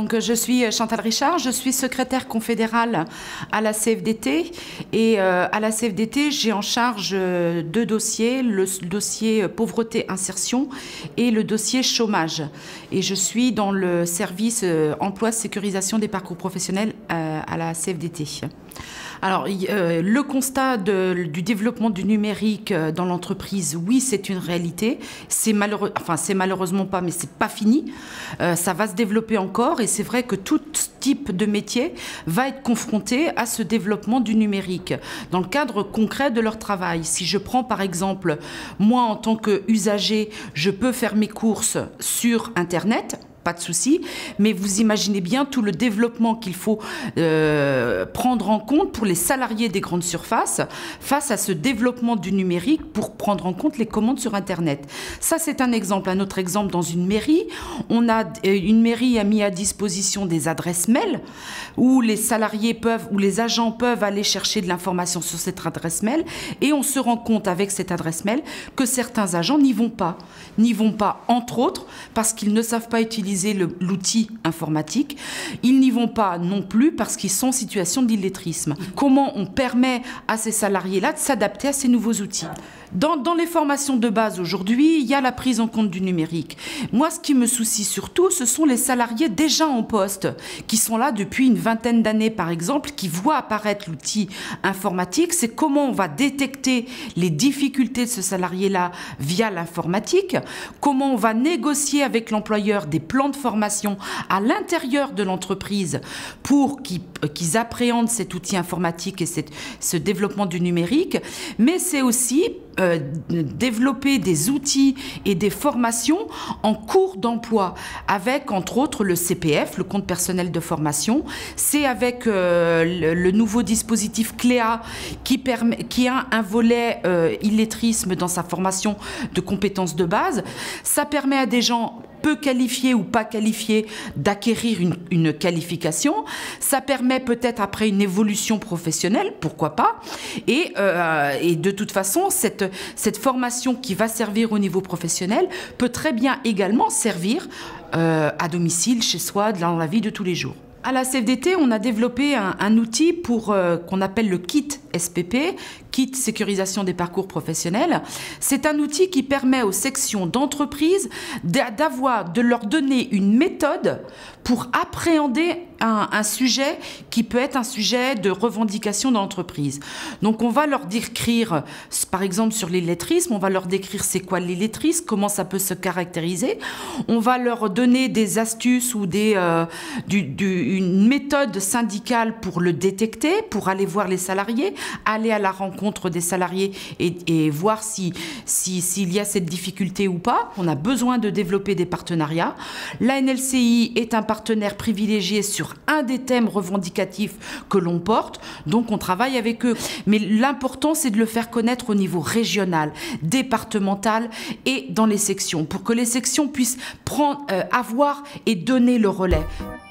Donc, je suis Chantal Richard, je suis secrétaire confédérale à la CFDT. Et à la CFDT, j'ai en charge deux dossiers, le dossier pauvreté-insertion et le dossier chômage. Et je suis dans le service emploi-sécurisation des parcours professionnels à la CFDT. Alors, le constat du développement du numérique dans l'entreprise, oui, c'est une réalité. C'est malheureusement pas, mais c'est pas fini. Ça va se développer encore et c'est vrai que tout type de métier va être confronté à ce développement du numérique dans le cadre concret de leur travail. Si je prends par exemple, moi en tant qu'usager, je peux faire mes courses sur Internet, pas de souci, mais vous imaginez bien tout le développement qu'il faut prendre en compte pour les salariés des grandes surfaces face à ce développement du numérique pour prendre en compte les commandes sur Internet. Ça, c'est un exemple. Un autre exemple, dans une mairie, une mairie a mis à disposition des adresses mail où les salariés peuvent, où les agents peuvent aller chercher de l'information sur cette adresse mail et on se rend compte avec cette adresse mail que certains agents n'y vont pas. N'y vont pas, entre autres, parce qu'ils ne savent pas utiliser l'outil informatique. Ils n'y vont pas non plus parce qu'ils sont en situation d'illettrisme. Comment on permet à ces salariés-là de s'adapter à ces nouveaux outils? Dans les formations de base aujourd'hui, il y a la prise en compte du numérique. Moi, ce qui me soucie surtout, ce sont les salariés déjà en poste, qui sont là depuis une vingtaine d'années, par exemple, qui voient apparaître l'outil informatique. C'est comment on va détecter les difficultés de ce salarié-là via l'informatique, comment on va négocier avec l'employeur des plans de formation à l'intérieur de l'entreprise pour qu'ils appréhendent cet outil informatique et ce développement du numérique, mais c'est aussi développer des outils et des formations en cours d'emploi avec, entre autres, le CPF, le compte personnel de formation. C'est avec le nouveau dispositif CLEA qui a un volet illettrisme dans sa formation de compétences de base. Ça permet à des gens peu qualifiés ou pas qualifiés d'acquérir une qualification. Ça permet peut-être après une évolution professionnelle, pourquoi pas. Et de toute façon, cette formation qui va servir au niveau professionnel peut très bien également servir à domicile, chez soi, dans la vie de tous les jours. À la CFDT, on a développé un outil qu'on appelle le kit SPP, kit sécurisation des parcours professionnels. C'est un outil qui permet aux sections d'entreprise de leur donner une méthode pour appréhender un sujet qui peut être un sujet de revendication dans l'entreprise. Donc on va leur décrire, par exemple sur l'illettrisme, on va leur décrire c'est quoi l'illettrisme, comment ça peut se caractériser. On va leur donner des astuces ou une méthode syndicale pour le détecter, pour aller voir les salariés, aller à la rencontre des salariés et voir s'il y a cette difficulté ou pas. On a besoin de développer des partenariats. La NLCI est un partenaire privilégié sur un des thèmes revendicatifs que l'on porte, donc on travaille avec eux. Mais l'important, c'est de le faire connaître au niveau régional, départemental et dans les sections, pour que les sections puissent avoir et donner le relais.